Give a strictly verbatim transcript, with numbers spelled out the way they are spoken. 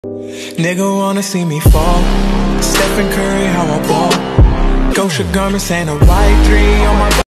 Nigga wanna see me fall. Stephen Curry, how I ball. Gosha garments and a white three on my